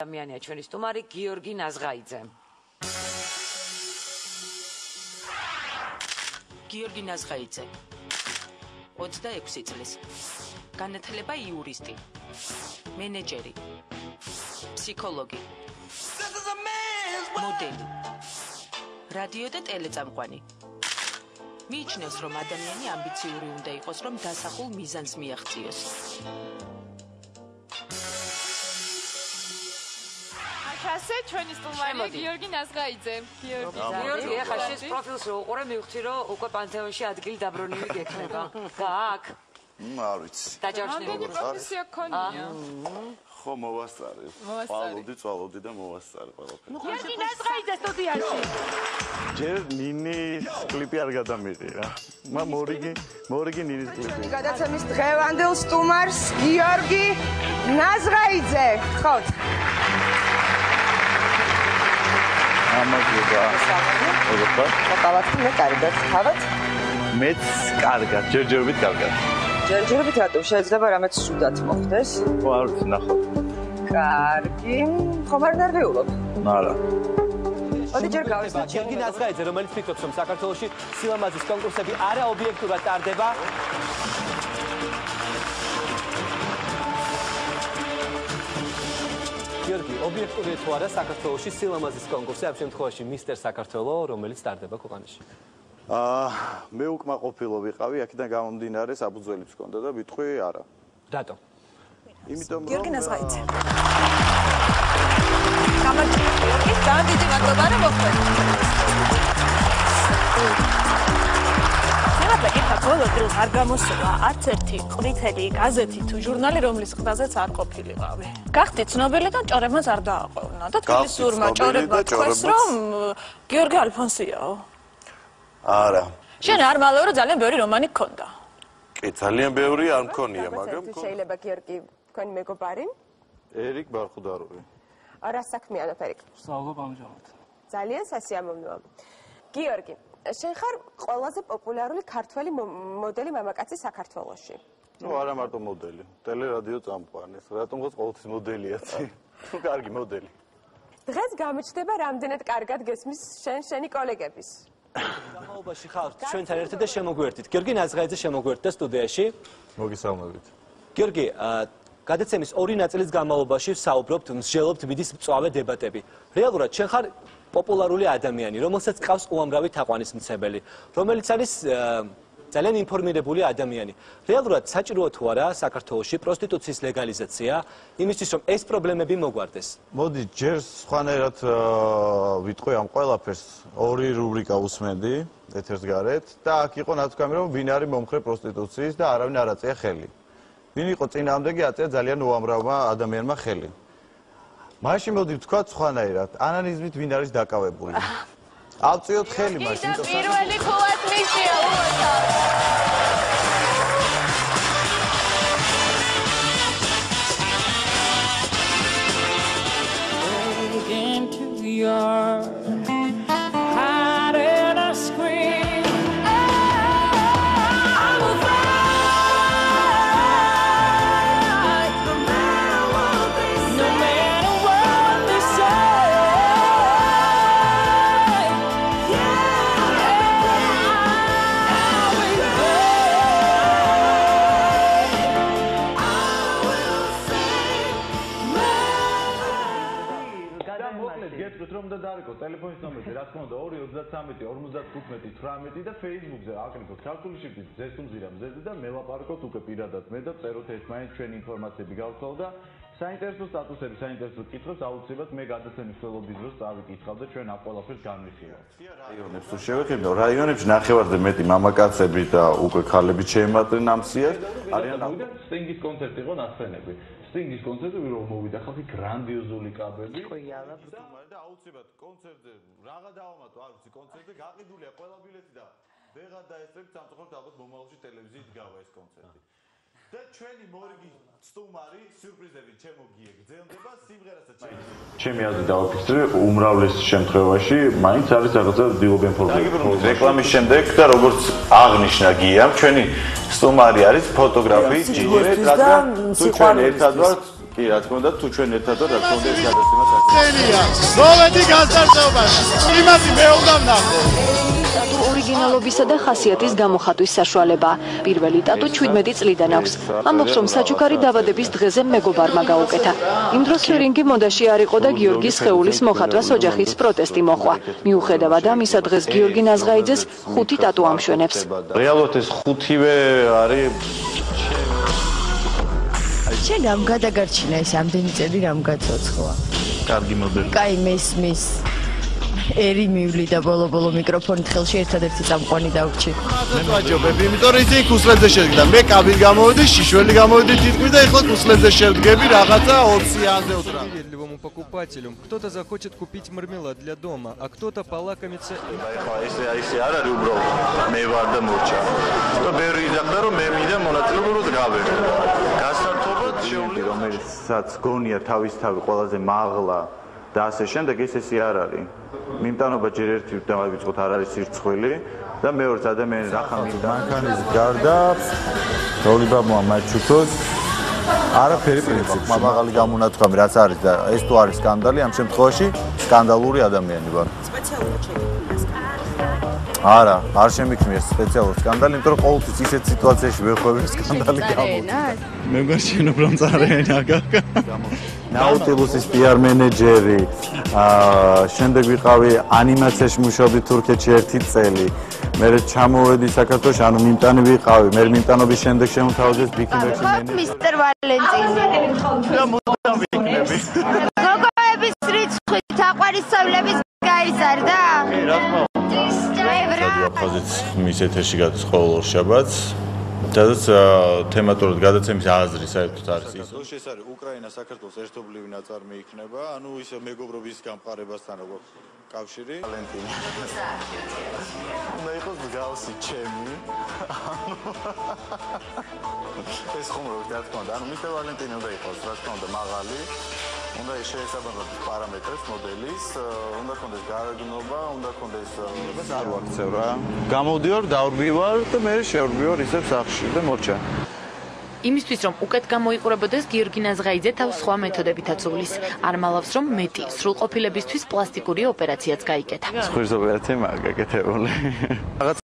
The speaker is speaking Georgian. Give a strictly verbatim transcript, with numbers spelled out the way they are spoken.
ადამიანია ჩვენი სტუმარი გიორგი ნაზღაიძე. გიორგი ნაზღაიძე ოცდაექვსი წლის განათლება იურისტი მენეჯერი ფსიქოლოგი მოდელი რადიო და ტელეწამყვანი მიიჩნევს რომ ადამიანი ამბიციური უნდა იყოს რომ დასახულ მიზანს მიაღწიოს ასე ჩვენი სტუმარია გიორგი ნაზღაიძე. გიორგი, გიორგი, ახლა შეს პროფილს რო უყურე მივხვდი რომ უკვე პანთეონში ადგილი დაბრუნული გექნება. გააკ? არ ვიცი. დაჯავშნებული. რამდენი პროფესია გქონია? ხო, მოვასწარე. პავლოდი, წვალოდი და მოვასწარე ყველაფერი. გიორგი ნაზღაიძე სტუდიაში. ჯერ ნინის კლიპი არ გადამიღე რა. მა მორიგი, მორიგი ნინის კლიპი. გადაცემის დღევანდელ სტუმარს გიორგი ნაზღაიძე. გთხოვთ. ამაგება. როგორ? მოყავთ მე კარგად ხავთ? მეც კარგად, ჯერჯერობით კარგად. ჯერჯერობით რატომ შეიძლება რამეც სუდად მოხდეს? ხო, არ ვიცი, ნახოთ. კარგი, ხომ არ ნერვიულობ? არა. ოდი ჯერ გავისმენთ გიორგი ნაზღაიძე, რომელიც ფიქრობს, რომ საქართველოში სილამაზის კონკურსები არა ობიექტურად ტარდება. გიორგი, ობიექტური თუ არა საქართველოში სილამაზის კონკურსი, ამ შემთხვევაში მისტერ საქართველო, რომელიც ტარდება ქვეყანაში. აა, მე უკმაყოფილო ვიყავი, აქედან გამომდინარე საფუძველიც ჰქონდა და ვიტყვი არა. რატომ? იმიტომ რომ გიორგი ნაზღაიძე. გამარჯობა გიორგი, ძალიან დიდი მადლობა რომ მოხვდით. ბოლო დროს არ გამოსულა არც ერთი ყვითელი გაზეთი თუ ჟურნალი, რომლის ყდაზეც არ ყოფილიყავი. გახდი ცნობილი და ჭორებმაც არ დააყვევნა და თბილისურმა ჭორებმა თქვეს, რომ გიორგი ალფონსიაო. არა. შენ არ მალეო რომ ძალიან ბევრი რომანი გქონდა. კი, ძალიან ბევრი არ მქონია, მაგრამ შეიძლება გიორგი თქვენი მეგობარი? ერიკ ბარხუდაროვი. არა საქმიანობ ერიკ. სწავლობ ამჟამად. ძალიან სასიამოვნოა. გიორგი, შენ ხარ ყველაზე პოპულარული ქართველი მოდელი მამაკაცი საქართველოში. ნუ არა მარტო მოდელი, ტელერადიო წამყვანი, რატომღაც ყოველთვის მოდელიაცი. თუ კარგი მოდელი. დღეს გამოჩნდება რამდენად კარგად გესმის შენ შენი კოლეგების. გამაობაში ხართ ჩვენთან ერთად და შემოგვერთით. გიორგი ნაზღაიძე შემოგვერთდა სტუდიაში. მოგესალმებით. გიორგი, გადაცემის ორი ნაწილის განმავლობაში ვსაუბრობთ, მსჯელობთ მიდის მწვავე დებატები. რეალურად შენ ხარ პოპულარული ადამიანი, რომელსაც ყავს უამრავი თაყვანისმცემელი, რომელიც არის ძალიან ინფორმირებული ადამიანი. რეალურად საჭიროა თუ არა საქართველოში პროსტიტუციის ლეგალიზაცია, იმისთვის რომ ეს პრობლემები მოგვარდეს. მოდი, ჯერ სხვანაირად ვიტყვი ამ ყველაფერს, ორი რუბრიკა უსმენდი ეთერს გარეთ და აქ იყო ნათქვამი რომ ვინ არის მომხრე პროსტიტუციის და არავინ არ აწია ხელი. ვინ იყო წინააღმდეგი აწია ძალიან უამრავმა ადამიანმა ხელი. მაშინ მოდი ვთქვათ სხვანაირად, ანონიმიზმით ვინ არის დაკავებული. ავწიოთ ხელი მაშინ. პირველი ფულად მისია ტელეფონის ნომერზე რა თქმა უნდა ორი ოცდათრამეტი ორმოცდათხუთმეტი თვრამეტი და Facebook-ზე აკლიკოთ ქართული შრიფტით ზესუმზირა მზეზე და მელაპარაკოთ უკვე პირადად მე და წეროთ ერთმანეთს ჩვენი ინფორმაციები გავცვალ და საინტერესო სტატუსები, საინტერესო კითხვებს აუცილებლად მე გადაცემის ხელობის დროს წავიკითხავ და ჩვენ ამ ყველაფერს განვიხილავთ. რაიონებს თუ შევეხებინო, რაიონებში ნახევარზე მეტი მამაკაცები და უკვე ქალები შეემატნენ ამ სიას, არიან სტინგის კონცერტი იყო ნახსენები. სტინგის კონცერტები რომ მოვიდა ხალხი გრანდიოზული კაბები. და აუცილებლად კონცერტზე რაღა დავამატო, არ ვიცი, კონცერტზე გაყიდულია ყველა ბილეთი და ვეღარ დაესწრებთ სამწუხაროდ ალბათ მომავალში ტელევიზიით გავა ეს კონცერტი. და ჩვენი მორიგი სტუმარი სიურპრიზები ჩემო გიეგრძელდება სიმღერასაც შეიძლება. ჩემი აზრით დავაფიქსირე, უმრავლეს შემთხვევაში მაინც არის რაღაცა დილობენ ფორმები. რეკლამის შემდეგ და როგორც აღნიშნა გიამ, ჩვენი სტუმარი არის ფოტოგრაფი, ჯიჯერეთ, რადგან თუ ჩვენ ერთად ვართ კი, რა თქმა უნდა, თუ ჩვენ ერთად ვარ, რა თქმა უნდა, ეს გადაცემა საქმეა. მოვედი განსაცდელობაში. იმათი მე უნდა ვნახო. ტატუ ორიგინალობისა და ხასიათის გამოხატვის საშუალება. პირველი ტატუ ჩვიდმეტი წლიდან აქვს. ამბობს, რომ საჩუქარი დაბადების დღეზე მეგობარმა გაუკეთა. იმ დროს რინგი მოდაში არ იყო და გიორგი სხეულის მოხატვას ოჯახის პროტესტი მოჰყვა. მიუხედავად ამისა, დღეს გიორგი ნაზღაიძეს ხუთი ტატუ ამშვენებს. რეალურად ეს ხუთივე არის შენ რამ გადაგარჩინა ეს ამდენი წელი რამ გაცოცხლა? კარგი მოდელი. კაი მესმის. ერი მივლი და ბოლო-ბოლო მიკროფონით ხელში ერთადერთი წამყვანი დავრჩი. მე ვაჯობები, იმიტომ რომ ისინი კუსლებზე შედგა. მე კაბინ გამოვედი, შიშველი გამოვედი თითქმის და ეხლა კუსლებზე შევდგები რაღაცა ოციანზე утра. Привередливому покупателю кто-то захочет купить мармелад для дома, а кто-то полакомится. ხა ესე ესე არ არის უბრალოდ მე ვარ და მორჩა. და ბევრი იძახდა რომ მე მინდა მონაწილეობად გავერდო. გასართობად შეუძლია რომელსაც გონია თავისთავი ყველაზე მაღლა და ასე შემდეგ ეს ესე არ არის. მიმტანობა ჯერ ერთი დავიწყოთ არ არის სირცხვილი და მეორეც ადამიანი რახა მინდა მანქანის გარდა როლიბამოა მაჩუქოს არაფერი პრინციპი მაღალი გამონათქვამი რაც არის და ეს თუ არის სკანდალი ამ შემთხვევაში სკანდალური ადამიანი ვარ სპეციალურად შეგიძლია არა არ შემიქმნია სპეციალური სკანდალი იმიტომ რომ ყოველთვის ისეთ სიტუაციაში ვეხვევი სკანდალი გამოდის მე მგარჩენობ რომ წარენა გაკა ნაუტილუსის პიარ მენეჯერი აა შემდეგ ვიყავი ანიმაციაში მუშაობდი თურქეთში ერთი წელი მე ჩამოვედი საქართველოში ანუ მიმტანი ვიყავი მე მიმტანობის შემდეგ შემოთავაზეს ბიკინგში მენეჯერი მისტერ ვალენტინი და მოდამ ვიქნები გოგოების რიცხვით აყვარისწავლების გაიზარდა კი რა თქმა უნდა აფაზეთ მის ეთერში გადის ყოველ ორ შაბათს სადაც თემატურად გადაცემის აზრი საერთოდ არის ის რომ ეს არის უკრაინა საქართველოს ერთობლივი ნაწარმი იქნება ანუ ის მეგობრობის გამყარებასთან როგორ კავშირი ვალენტინი უნდა იყოს მსგავსი ჩემი ეს ხუმრობთ რა თქმა უნდა ანუ მისტერ ვალენტინი უნდა იყოს რა თქმა უნდა მაღალი უნდა შეესაბამებოდეს პარამეტრებს მოდელის უნდა კონდეს გარეგნობა უნდა კონდეს ეს არ ვაქცევ რა გამოვდივარ დავრბივარ და მე შევრბივარ ისევ სახლში და მორჩა იმისთვის რომ უკეთ გამოიყურებოდეს გიორგი ნაზღაიძე თავს სხვა მეთოდებითაც უვლის არ მალავს რომ მეტი სრულყოფილებისთვის პლასტიკური ოპერაციაც გაიკეთა სხვის ოპერაცია მაგ გაკეთებული რაღაც